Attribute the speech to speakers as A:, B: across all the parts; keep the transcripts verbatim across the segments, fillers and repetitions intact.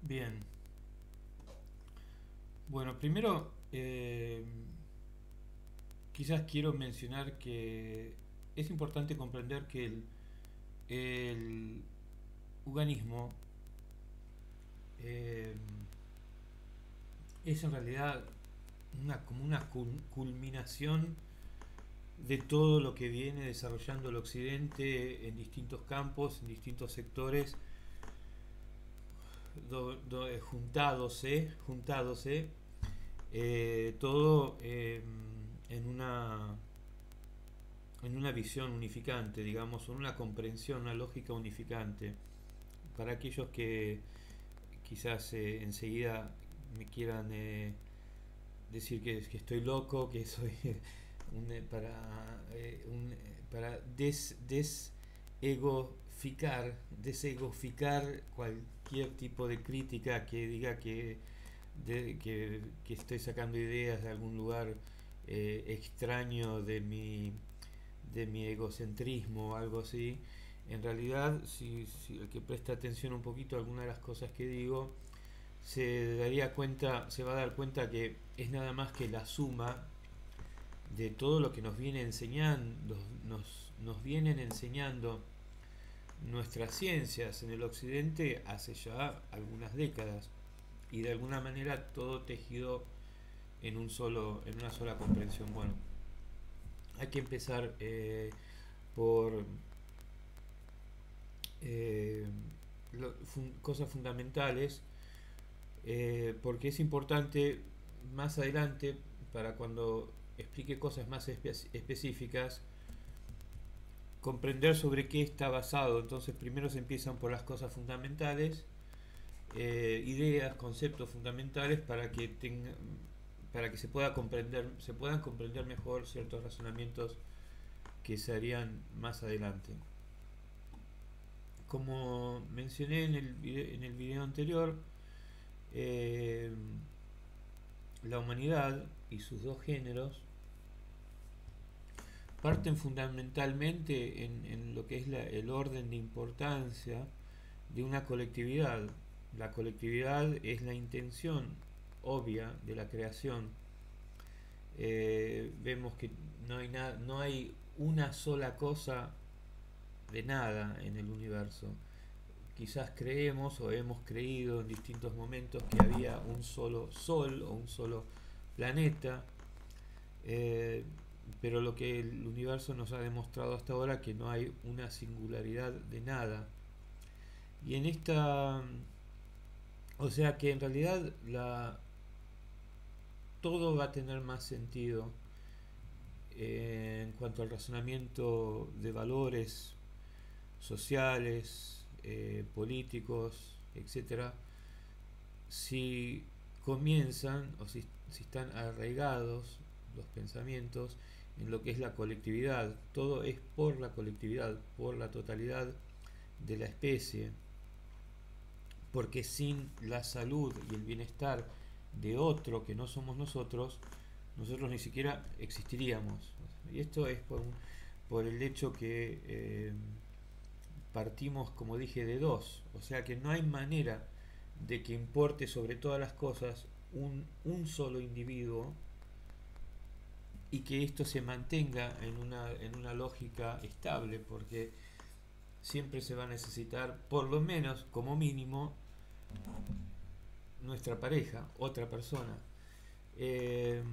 A: Bien, bueno, primero eh, quizás quiero mencionar que es importante comprender que el, el humanismo eh, es en realidad una, como una culminación de todo lo que viene desarrollando el Occidente en distintos campos, en distintos sectores, do, do, juntadose, juntadose eh, todo eh, en una en una visión unificante, digamos, en una comprensión, una lógica unificante. Para aquellos que quizás eh, enseguida me quieran eh, decir que, que, estoy loco, que soy un, eh, para, eh, un, para des, desegoficar, desegoficar cualquier tipo de crítica que diga que, de, que, que estoy sacando ideas de algún lugar eh, extraño de mi de mi egocentrismo o algo así. En realidad, si, si el que presta atención un poquito a algunas de las cosas que digo, se daría cuenta, se va a dar cuenta que es nada más que la suma de todo lo que nos viene enseñando, nos, nos vienen enseñando nuestras ciencias en el occidente hace ya algunas décadas y de alguna manera todo tejido en un solo, en una sola comprensión. Bueno, hay que empezar eh, por eh, lo, fun, cosas fundamentales, eh, porque es importante más adelante, para cuando explique cosas más espe específicas, comprender sobre qué está basado. Entonces primero se empiezan por las cosas fundamentales, eh, ideas, conceptos fundamentales para que tenga, para que se pueda comprender, se puedan comprender mejor ciertos razonamientos que se harían más adelante. Como mencioné en el video, en el video anterior, eh, la humanidad y sus dos géneros parten fundamentalmente en, en lo que es la, el orden de importancia de una colectividad. La colectividad es la intención obvia de la creación. Eh, vemos que no hay, na, no hay una sola cosa de nada en el universo. Quizás creemos o hemos creído en distintos momentos que había un solo sol o un solo planeta, eh, pero lo que el universo nos ha demostrado hasta ahora que no hay una singularidad de nada. Y en esta, o sea que en realidad la, todo va a tener más sentido eh, en cuanto al razonamiento de valores sociales, eh, políticos, etcétera, si comienzan o si, si están arraigados los pensamientos en lo que es la colectividad. Todo es por la colectividad, por la totalidad de la especie, porque sin la salud y el bienestar de otro que no somos nosotros, nosotros ni siquiera existiríamos. Y esto es por, un, por el hecho que eh, partimos, como dije, de dos, o sea que no hay manera de que importe sobre todas las cosas un, un solo individuo y que esto se mantenga en una, en una lógica estable, porque siempre se va a necesitar, por lo menos, como mínimo, nuestra pareja, otra persona. Eh,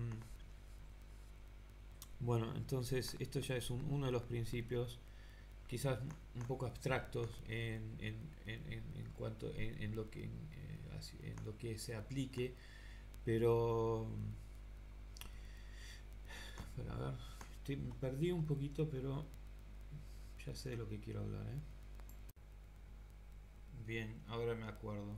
A: bueno, entonces esto ya es un, uno de los principios, quizás un poco abstractos en, en, en, en cuanto en, en lo que en, eh, en lo que se aplique, pero pero a ver, estoy, me perdí un poquito, pero ya sé de lo que quiero hablar, ¿eh? Bien, ahora me acuerdo.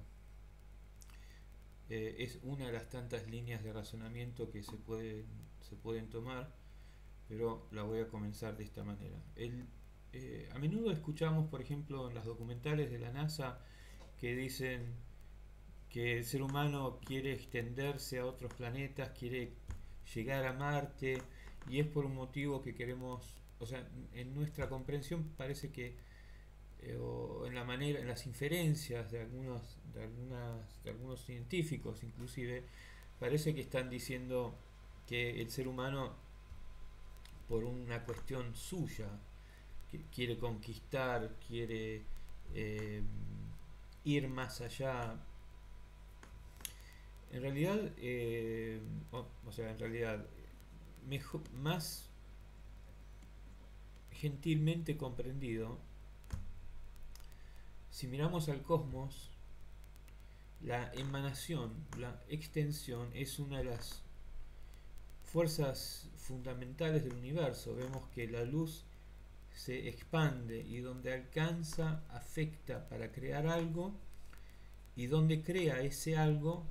A: Eh, es una de las tantas líneas de razonamiento que se pueden, se pueden tomar, pero la voy a comenzar de esta manera. El, eh, a menudo escuchamos, por ejemplo, en las documentales de la NASA que dicen que el ser humano quiere extenderse a otros planetas, quiere llegar a Marte, y es por un motivo que queremos, o sea, en nuestra comprensión parece que, eh, o en la manera, en las inferencias de algunos de, algunas, de algunos científicos inclusive, parece que están diciendo que el ser humano, por una cuestión suya, que quiere conquistar, quiere eh, ir más allá. En realidad, eh, o, o sea, en realidad, mejor, más gentilmente comprendido, si miramos al cosmos, la emanación, la extensión es una de las fuerzas fundamentales del universo. Vemos que la luz se expande y donde alcanza afecta para crear algo, y donde crea ese algo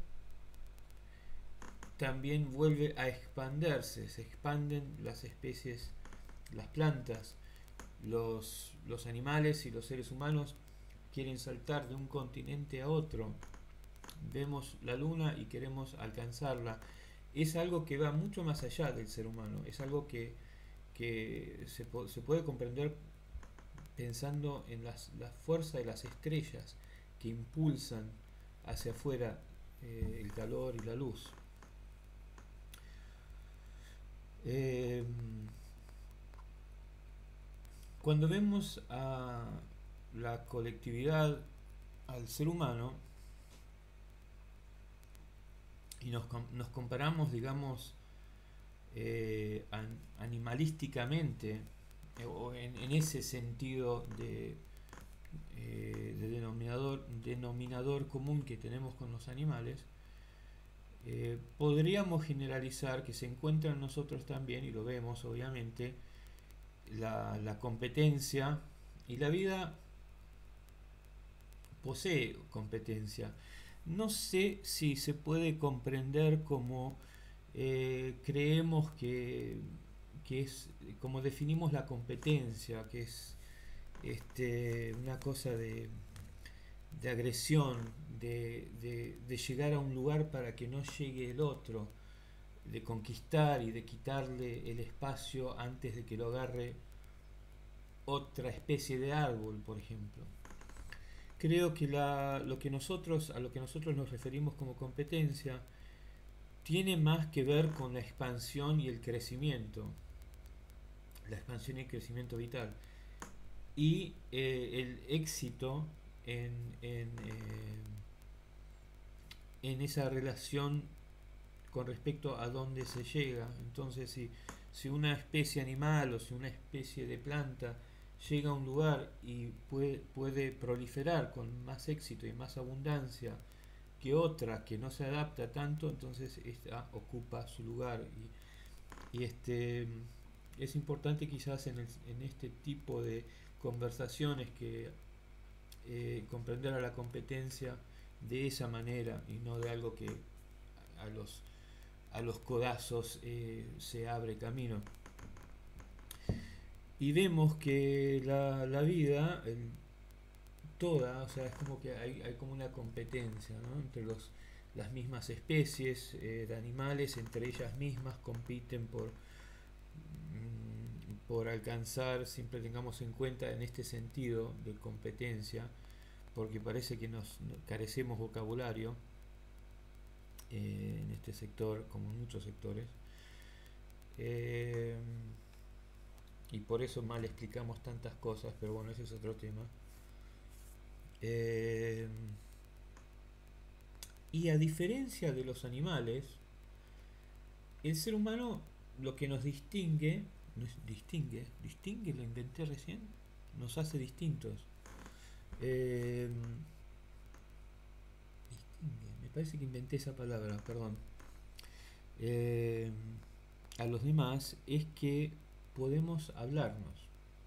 A: también vuelve a expandirse, se expanden las especies, las plantas, los, los animales y los seres humanos quieren saltar de un continente a otro. Vemos la luna y queremos alcanzarla. Es algo que va mucho más allá del ser humano, es algo que, que se, se puede comprender pensando en las, la fuerza de las estrellas que impulsan hacia afuera eh, el calor y la luz. Eh, cuando vemos a la colectividad, al ser humano, y nos, nos comparamos, digamos, eh, an, animalísticamente, eh, o en, en ese sentido de, eh, de denominador, denominador común que tenemos con los animales, eh, podríamos generalizar que se encuentra en nosotros también, y lo vemos obviamente, la, la competencia, y la vida posee competencia. No sé si se puede comprender como eh, creemos que, que es, como definimos la competencia, que es este, una cosa de, de agresión, de, de, de llegar a un lugar para que no llegue el otro, de conquistar y de quitarle el espacio antes de que lo agarre otra especie de árbol, por ejemplo. Creo que la, lo que nosotros, a lo que nosotros nos referimos como competencia tiene más que ver con la expansión y el crecimiento, la expansión y el crecimiento vital, y eh, el éxito en, en, eh, en esa relación con respecto a dónde se llega. Entonces, si, si una especie animal o si una especie de planta llega a un lugar y puede, puede proliferar con más éxito y más abundancia que otra que no se adapta tanto, entonces esta ocupa su lugar. Y, y este es importante quizás en, el, en este tipo de conversaciones que eh, comprender a la competencia de esa manera y no de algo que a los a los codazos eh, se abre camino. Y vemos que la, la vida, el, toda, o sea, es como que hay, hay como una competencia, ¿no? Entre los, las mismas especies eh, de animales, entre ellas mismas compiten por, mm, por alcanzar, siempre tengamos en cuenta en este sentido de competencia, porque parece que nos carecemos vocabulario eh, en este sector, como en muchos sectores, eh, y por eso mal explicamos tantas cosas, pero bueno, ese es otro tema. Eh, y a diferencia de los animales, el ser humano lo que nos distingue, nos distingue, distingue, lo inventé recién, nos hace distintos. Eh, distingue, me parece que inventé esa palabra, perdón. Eh, a los demás es que podemos hablarnos.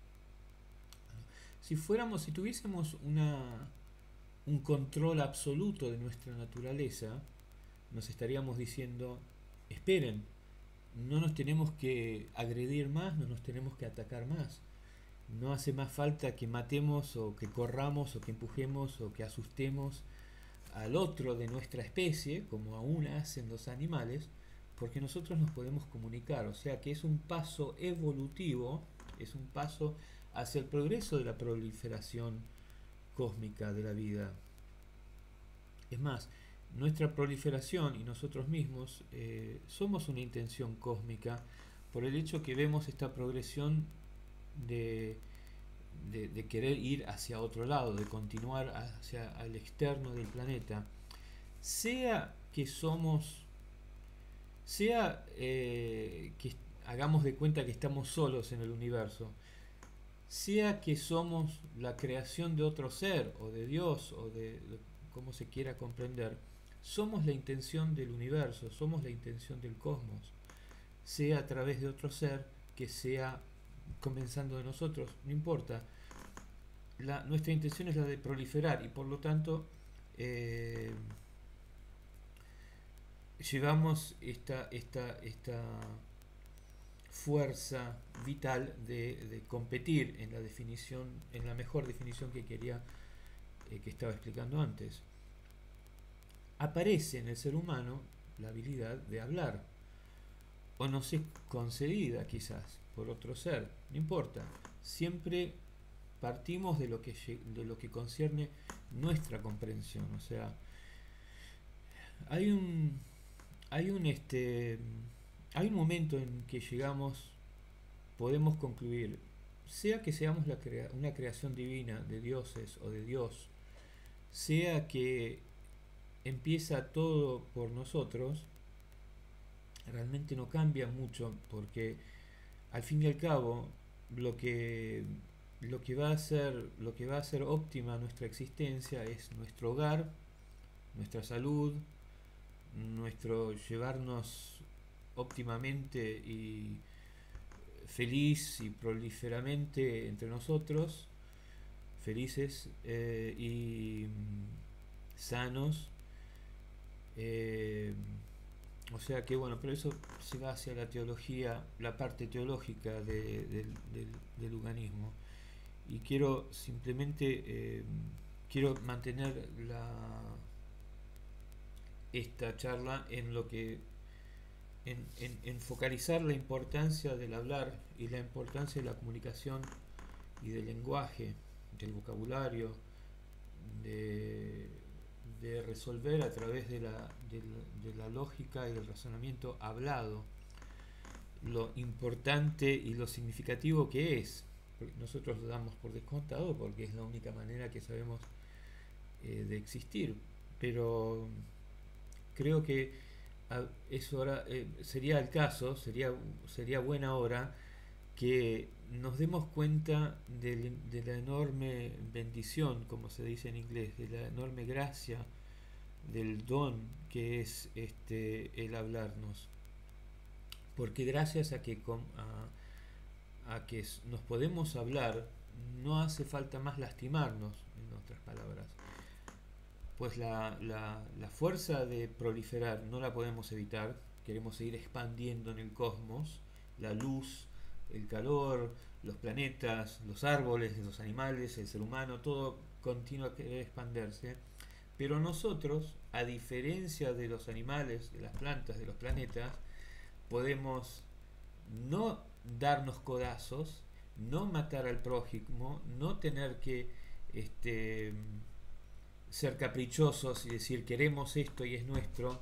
A: Si fuéramos, si tuviésemos una, un control absoluto de nuestra naturaleza, nos estaríamos diciendo, esperen, no nos tenemos que agredir más, no nos tenemos que atacar más. No hace más falta que matemos o que corramos o que empujemos o que asustemos al otro de nuestra especie, como aún hacen los animales, porque nosotros nos podemos comunicar. O sea que es un paso evolutivo, es un paso hacia el progreso de la proliferación cósmica de la vida. Es más, nuestra proliferación y nosotros mismos eh, somos una intención cósmica por el hecho que vemos esta progresión de, de, de querer ir hacia otro lado, de continuar hacia el externo del planeta, sea que somos, sea eh, que hagamos de cuenta que estamos solos en el universo, sea que somos la creación de otro ser o de Dios o de, de cómo se quiera comprender, somos la intención del universo, somos la intención del cosmos, sea a través de otro ser, que sea comenzando de nosotros, no importa. La, nuestra intención es la de proliferar y por lo tanto eh, llevamos esta, esta, esta fuerza vital de, de competir en la definición, en la mejor definición que quería, eh, que estaba explicando antes. Aparece en el ser humano la habilidad de hablar, o no sé, concedida quizás por otro ser, no importa, siempre partimos de lo que, de lo que concierne nuestra comprensión, o sea, hay un hay un este hay un momento en que llegamos, podemos concluir, sea que seamos la crea una creación divina de dioses o de Dios, sea que empieza todo por nosotros, realmente no cambia mucho porque al fin y al cabo lo que lo que va a ser lo que va a hacer óptima nuestra existencia es nuestro hogar, nuestra salud, nuestro llevarnos óptimamente y feliz y proliferamente entre nosotros, felices eh, y mm, sanos. Eh, o sea que bueno, pero eso se va hacia la teología, la parte teológica de, de, del, del humanismo. Y quiero simplemente, eh, quiero mantener la, esta charla en lo que, en, en, en focalizar la importancia del hablar y la importancia de la comunicación y del lenguaje, del vocabulario, de, de resolver a través de la, de, la, de la lógica y del razonamiento hablado lo importante y lo significativo que es. Nosotros lo damos por descontado porque es la única manera que sabemos eh, de existir, pero creo que a, es hora, eh, sería el caso, sería, sería buena hora que nos demos cuenta de, de la enorme bendición, como se dice en inglés, de la enorme gracia, del don que es este el hablarnos, porque gracias a que a, a que nos podemos hablar no hace falta más lastimarnos, en otras palabras, pues la, la, la fuerza de proliferar no la podemos evitar, queremos seguir expandiendo en el cosmos, la luz, el calor, los planetas, los árboles, los animales, el ser humano, todo continúa a querer expandirse, pero nosotros, a diferencia de los animales, de las plantas, de los planetas, podemos no darnos codazos, no matar al prójimo, no tener que este, ser caprichosos y decir queremos esto y es nuestro.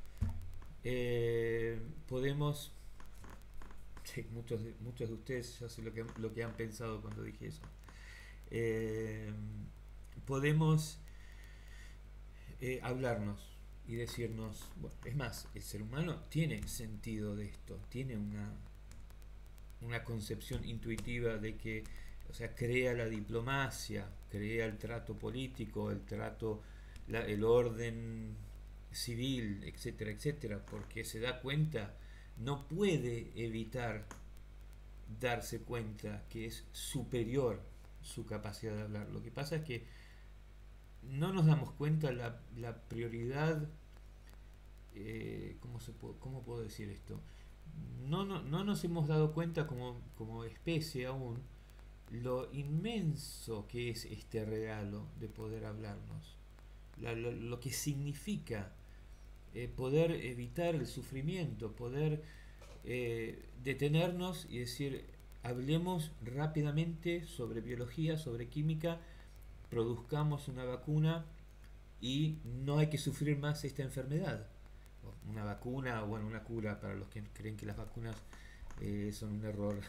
A: Eh, podemos, sí, muchos, de, muchos de ustedes ya sé lo que, lo que han pensado cuando dije eso. Eh, podemos eh, hablarnos y decirnos, bueno, es más, el ser humano tiene sentido de esto, tiene una, una concepción intuitiva de que, o sea, crea la diplomacia, crea el trato político, el trato, la, el orden civil, etcétera, etcétera, porque se da cuenta, no puede evitar darse cuenta que es superior su capacidad de hablar. Lo que pasa es que no nos damos cuenta la, la prioridad, eh, ¿cómo, se puede, ¿cómo puedo decir esto? No, no, no nos hemos dado cuenta como, como especie aún lo inmenso que es este regalo de poder hablarnos, la, lo, lo que significa eh, poder evitar el sufrimiento, poder eh, detenernos y decir, hablemos rápidamente sobre biología, sobre química, produzcamos una vacuna y no hay que sufrir más esta enfermedad. Una vacuna, o bueno, una cura para los que creen que las vacunas eh, son un error.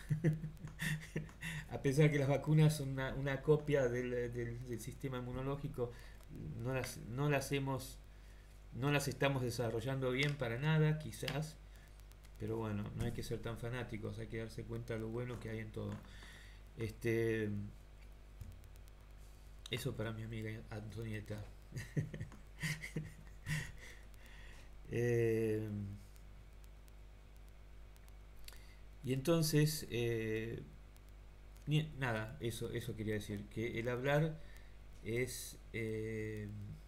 A: A pesar que las vacunas son una, una copia del, del, del sistema inmunológico, no las, no las hemos, no las estamos desarrollando bien para nada, quizás, pero bueno, no hay que ser tan fanáticos, hay que darse cuenta de lo bueno que hay en todo. Este, eso para mi amiga Antonieta. eh, y entonces, eh, ni- nada, eso, eso quería decir, que el hablar es, eh,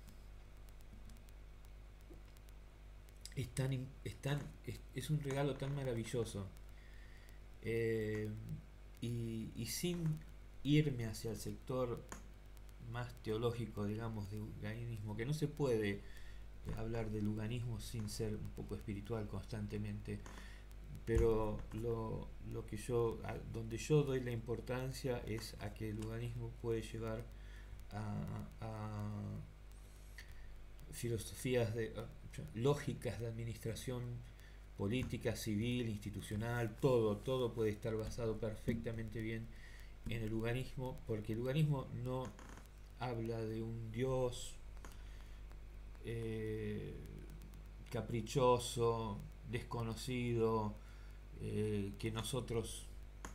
A: es, tan, im- es, tan- es, es un regalo tan maravilloso. Eh, y, y sin irme hacia el sector más teológico, digamos, de uganismo, que no se puede eh, hablar del uganismo sin ser un poco espiritual constantemente, pero lo, lo que yo, a- donde yo doy la importancia es a que el uganismo puede llevar a, a filosofías de a- lógicas de administración política, civil, institucional, todo, todo puede estar basado perfectamente bien en el uganismo, porque el uganismo no habla de un Dios eh, caprichoso, desconocido, eh, que nosotros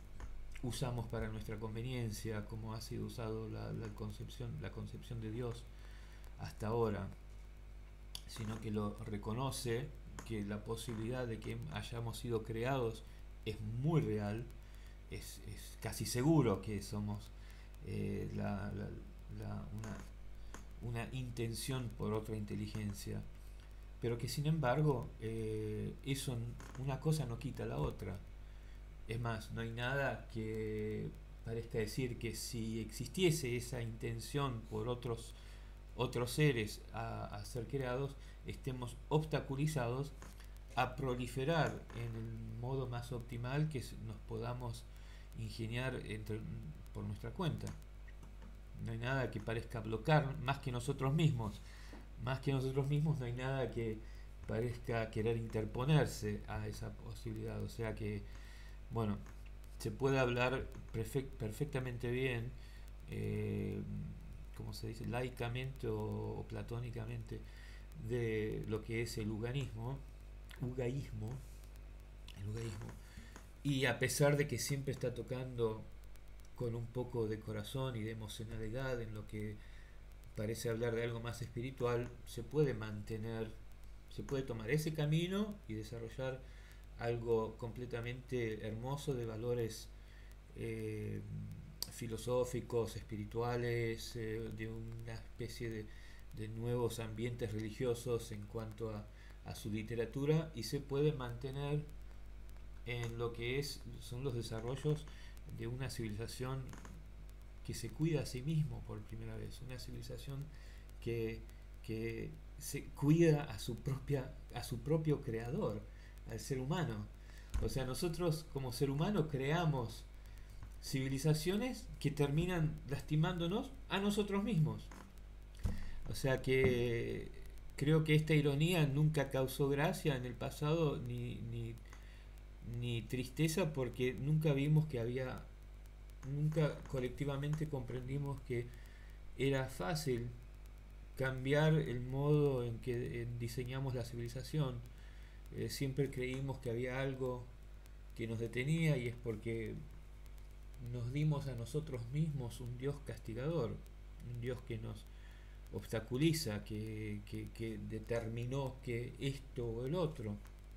A: usamos para nuestra conveniencia, como ha sido usado la, la concepción, la concepción de Dios hasta ahora, sino que lo reconoce, que la posibilidad de que hayamos sido creados es muy real, es, es casi seguro que somos eh, la, la, la, una, una intención por otra inteligencia, pero que sin embargo eh, eso, una cosa no quita la otra. Es más, no hay nada que parezca decir que si existiese esa intención por otros, otros seres a, a ser creados, estemos obstaculizados a proliferar en el modo más optimal que nos podamos ingeniar entre, por nuestra cuenta. No hay nada que parezca bloquear más que nosotros mismos. Más que nosotros mismos no hay nada que parezca querer interponerse a esa posibilidad. O sea que, bueno, se puede hablar perfect, perfectamente bien, eh, como se dice, laicamente o, o platónicamente, de lo que es el uganismo, ugaísmo, el ugaísmo. Y a pesar de que siempre está tocando con un poco de corazón y de emocionalidad en lo que parece hablar de algo más espiritual, se puede mantener, se puede tomar ese camino y desarrollar algo completamente hermoso de valores eh, filosóficos, espirituales, eh, de una especie de, de nuevos ambientes religiosos en cuanto a, a su literatura, y se puede mantener en lo que es, son los desarrollos de una civilización que se cuida a sí mismo por primera vez, una civilización que, que se cuida a su propia, a su propio creador, al ser humano. O sea, nosotros como ser humano creamos civilizaciones que terminan lastimándonos a nosotros mismos. O sea que creo que esta ironía nunca causó gracia en el pasado ni, ni, ni tristeza, porque nunca vimos que había, nunca colectivamente comprendimos que era fácil cambiar el modo en que en diseñamos la civilización. Eh, siempre creímos que había algo que nos detenía, y es porque nos dimos a nosotros mismos un Dios castigador, un Dios que nos obstaculiza, que, que, que determinó que esto o el otro.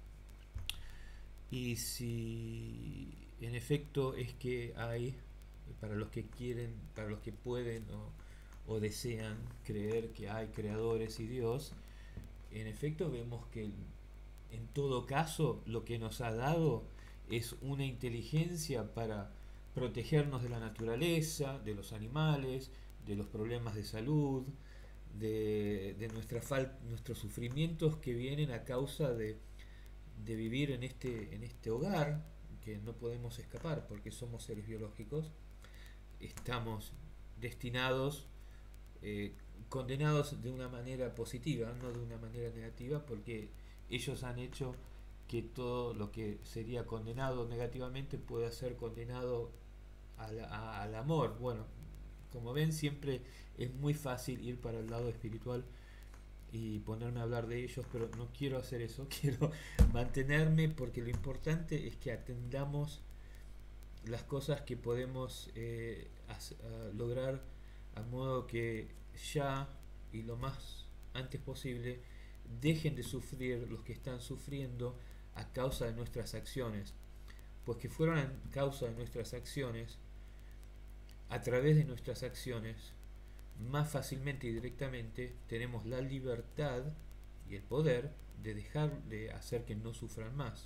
A: Y si en efecto es que hay, para los que quieren, para los que pueden o, o desean creer que hay creadores y Dios, en efecto vemos que en todo caso lo que nos ha dado es una inteligencia para protegernos de la naturaleza, de los animales, de los problemas de salud, de, de nuestra fal nuestros sufrimientos que vienen a causa de, de vivir en este, en este hogar, que no podemos escapar porque somos seres biológicos. Estamos destinados, eh, condenados de una manera positiva, no de una manera negativa, porque ellos han hecho que todo lo que sería condenado negativamente pueda ser condenado al, a- al amor. Bueno, como ven, siempre es muy fácil ir para el lado espiritual y ponerme a hablar de ellos, pero no quiero hacer eso, quiero mantenerme porque lo importante es que atendamos las cosas que podemos eh, hac- a lograr a modo que ya y lo más antes posible dejen de sufrir los que están sufriendo a causa de nuestras acciones, pues que fueron a causa de nuestras acciones, a través de nuestras acciones, más fácilmente y directamente tenemos la libertad y el poder de dejar de hacer que no sufran más.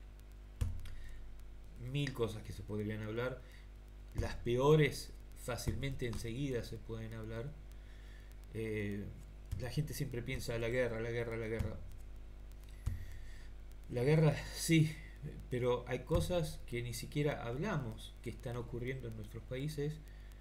A: Mil cosas que se podrían hablar, las peores fácilmente enseguida se pueden hablar. Eh, la gente siempre piensa la guerra, la guerra, la guerra. La guerra sí, pero hay cosas que ni siquiera hablamos que están ocurriendo en nuestros países.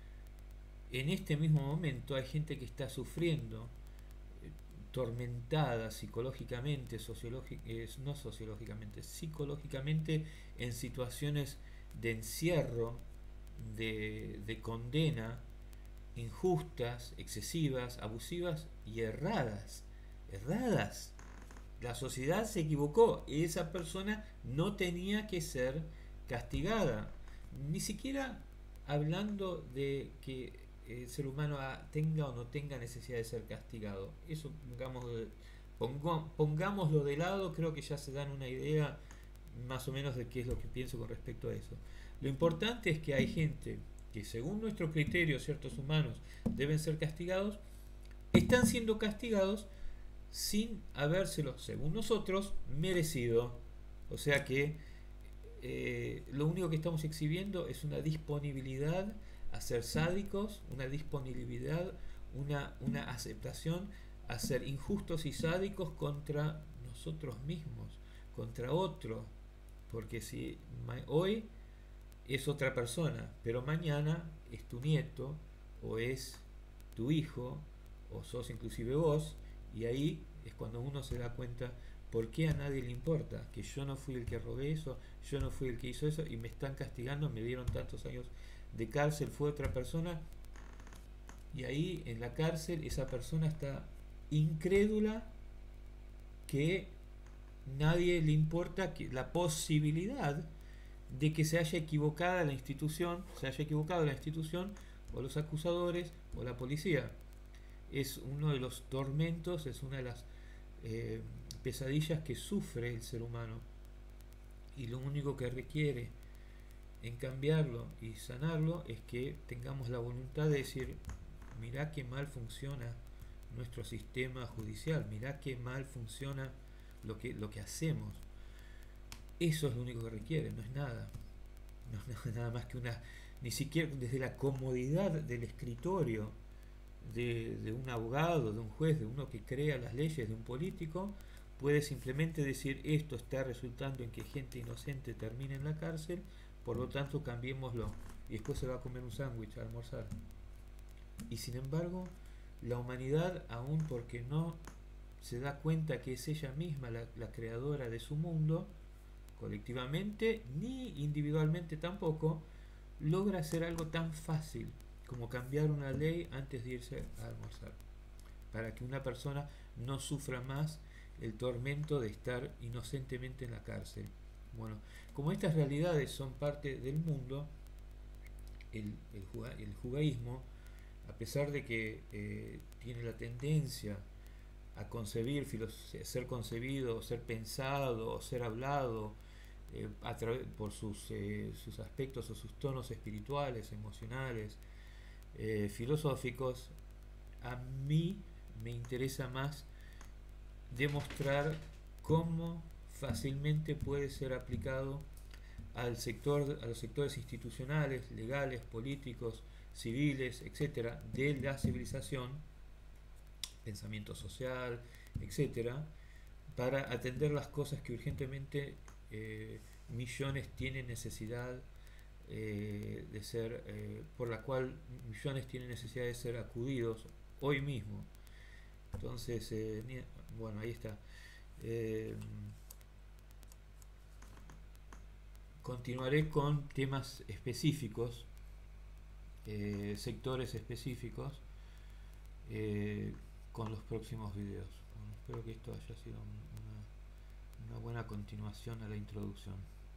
A: En este mismo momento hay gente que está sufriendo, eh, tormentada psicológicamente, sociológic, eh, no sociológicamente, psicológicamente, en situaciones de encierro, de, de condena, injustas, excesivas, abusivas y erradas. Erradas. La sociedad se equivocó y esa persona no tenía que ser castigada. Ni siquiera hablando de que el ser humano tenga o no tenga necesidad de ser castigado. Eso pongamos, pongo, pongámoslo de lado, creo que ya se dan una idea más o menos de qué es lo que pienso con respecto a eso. Lo importante es que hay gente que según nuestro criterio, ciertos humanos deben ser castigados, están siendo castigados sin habérselo, según nosotros, merecido. O sea que eh, lo único que estamos exhibiendo es una disponibilidad a ser sádicos, una disponibilidad, una, una aceptación a ser injustos y sádicos contra nosotros mismos, contra otros. Porque si hoy es otra persona, pero mañana es tu nieto o es tu hijo o sos inclusive vos, y ahí es cuando uno se da cuenta por qué a nadie le importa, que yo no fui el que robé eso, yo no fui el que hizo eso y me están castigando, me dieron tantos años de cárcel, fue otra persona, y ahí en la cárcel esa persona está incrédula que nadie le importa que la posibilidad de que se haya equivocado la institución, se haya equivocado la institución o los acusadores o la policía. Es uno de los tormentos, es una de las eh, pesadillas que sufre el ser humano, y lo único que requiere en cambiarlo y sanarlo es que tengamos la voluntad de decir, mirá qué mal funciona nuestro sistema judicial, mirá qué mal funciona lo que, lo que hacemos. Eso es lo único que requiere, no es nada. No, no es nada más que una, ni siquiera desde la comodidad del escritorio de, de un abogado, de un juez, de uno que crea las leyes, de un político, puede simplemente decir esto está resultando en que gente inocente termine en la cárcel, por lo tanto cambiémoslo, y después se va a comer un sándwich a almorzar. Y sin embargo, la humanidad, aún porque no se da cuenta que es ella misma la, la creadora de su mundo, colectivamente ni individualmente tampoco, logra hacer algo tan fácil como cambiar una ley antes de irse a almorzar, para que una persona no sufra más el tormento de estar inocentemente en la cárcel. Bueno, como estas realidades son parte del mundo, el, el, juga, el judaísmo, a pesar de que eh, tiene la tendencia a concebir, ser concebido, ser pensado, ser hablado, eh, a través, por sus, eh, sus aspectos o sus tonos espirituales, emocionales, eh, filosóficos, a mí me interesa más demostrar cómo fácilmente puede ser aplicado al sector, a los sectores institucionales, legales, políticos, civiles, etcétera, de la civilización, pensamiento social, etcétera, para atender las cosas que urgentemente eh, millones tienen necesidad eh, de ser, eh, por la cual millones tienen necesidad de ser acudidos hoy mismo. Entonces, eh, ni- bueno, ahí está. Eh, Continuaré con temas específicos, eh, sectores específicos, eh, con los próximos videos. Bueno, espero que esto haya sido un- una, una buena continuación a la introducción.